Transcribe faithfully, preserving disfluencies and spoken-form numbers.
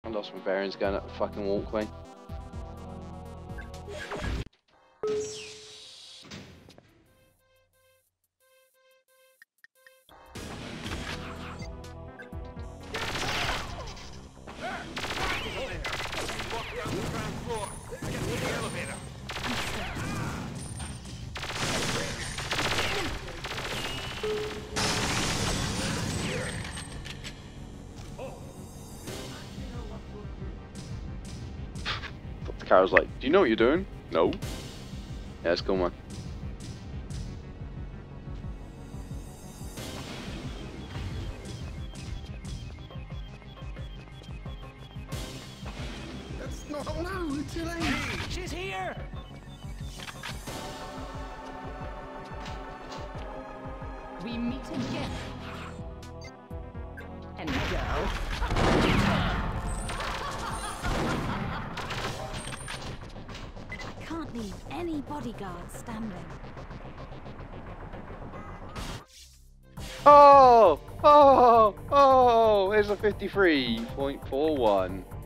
I lost my bearings going up the fucking walkway. The car was like, do you know what you're doing? No. Yeah, it's cool, man. That's not allowed, Elaine. She's here! We meet again. And go. I can't leave any bodyguards standing. Oh! Oh! Oh! It's a fifty-three point four one.